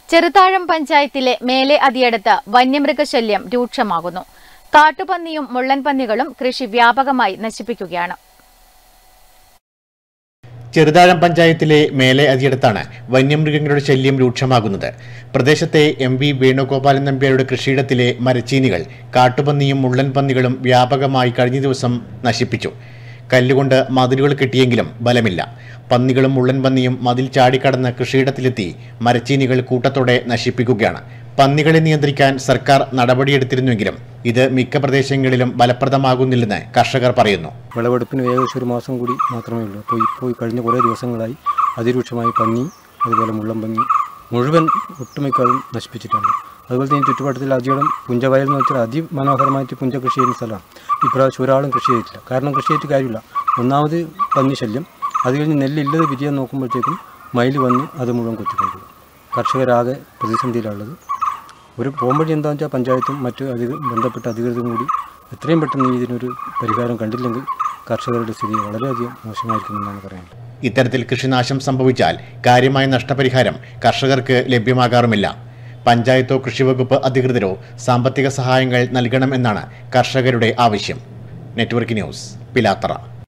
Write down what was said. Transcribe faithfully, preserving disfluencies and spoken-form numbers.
ചെറുതാഴം പഞ്ചായത്തിലെ മേലെ അതിയടത്ത് വന്യമൃഗശല്യം രൂക്ഷമാകുന്നു. കാട്ടുപന്നിയും മുള്ളൻപന്നികളും കൃഷി വ്യാപകമായി നശിപ്പിക്കുകയാണ്. ചെറുതാഴം പഞ്ചായത്തിലെ മേലെ അതിയടത്താണ് വന്യമൃഗങ്ങളുടെ ശല്യം രൂക്ഷമാകുന്നത്. പ്രദേശത്തെ എം വി വേണുഗോപാലൻ നമ്പ്യാരുടെ കൃഷിയിടത്തിലെ മരച്ചീനികൾ കാട്ടുപന്നിയും മുള്ളൻപന്നികളും വ്യാപകമായി കഴിഞ്ഞ ദിവസം നശിപ്പിച്ചു. കല്ലുകൊണ്ട് മതിലുകൾ കെട്ടിയെങ്കിലും ബലമില്ല. പന്നികളും മുള്ളൻപന്നിയും മതിൽ ചാടിക്കടന്ന് കൃഷിയിടത്തിലെത്തി മരച്ചീനികൾ കൂട്ടത്തോടെ നശിപ്പിക്കുകയാണ്. പന്നികളെ നിയന്ത്രിക്കാൻ സർക്കാർ നടപടിയെടുത്തിരുന്നുവെങ്കിലും ഇത് മിക്ക പ്രദേശങ്ങളിലും ഫലപ്രദമാകുന്നില്ലെന്ന് കർഷകർ പറയുന്നു. വിളവെടുപ്പിന് ഏകദേശം ഒരു മാസം കൂടി മാത്രമേ ഉള്ളൂ. അപ്പോൾ ഇപ്പോൾ കഴിഞ്ഞ കുറേ ദിവസങ്ങളായി അതിരൂക്ഷമായി പന്നി, അതുപോലെ മുള്ളൻപന്നി മുഴുവൻ ഒട്ടുമിക്കതും നശിപ്പിച്ചിട്ടുണ്ട്. അതുപോലെ തന്നെ ചുറ്റുപാടത്തിൽ അധികം പുഞ്ചവയൽ എന്ന് വെച്ചാൽ അതിമനോഹരമായിട്ട് പുഞ്ച കൃഷി ചെയ്യുന്ന സ്ഥലമാണ്. ഇപ്രാവശ്യം ഒരാളും കൃഷി ചെയ്തിട്ടില്ല. കാരണം കൃഷി ചെയ്തിട്ട് കാര്യമില്ല. ഒന്നാമത് പന്നി ശല്യം, അത് കഴിഞ്ഞ് നെല്ലില്ലത് വിരിയാൻ നോക്കുമ്പോഴത്തേക്കും മയിൽ വന്ന് അത് മുഴുവൻ കൊത്തിക്കൊണ്ടു. കർഷകരാകെ പ്രതിസന്ധിയിലുള്ളത്. ഒരു പോംവഴി എന്താണെന്ന് വെച്ചാൽ പഞ്ചായത്തും മറ്റ് അധിക ബന്ധപ്പെട്ട അധികൃതരും കൂടി എത്രയും പെട്ടെന്ന് ഇതിനൊരു പരിഹാരം കണ്ടില്ലെങ്കിൽ കർഷകരുടെ സ്ഥിതി വളരെയധികം മോശമായിരിക്കുമെന്നാണ് പറയുന്നത്. ഇത്തരത്തിൽ കൃഷിനാശം സംഭവിച്ചാൽ കാര്യമായ നഷ്ടപരിഹാരം കർഷകർക്ക് ലഭ്യമാകാറുമില്ല. പഞ്ചായത്തോ കൃഷിവകുപ്പ് അധികൃതരോ സാമ്പത്തിക സഹായങ്ങൾ നൽകണമെന്നാണ് കർഷകരുടെ ആവശ്യം. Network news, Pilathara.